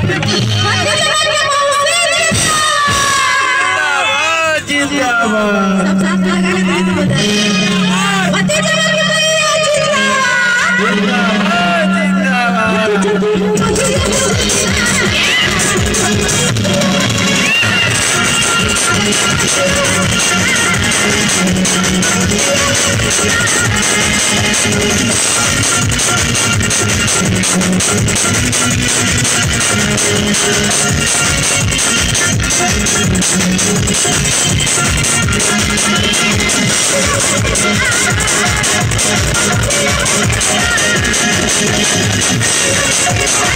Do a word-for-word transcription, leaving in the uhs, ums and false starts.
सब साथ में लगा के तो बताइए मत जवान के भैया जिंदाबाद जिंदाबाद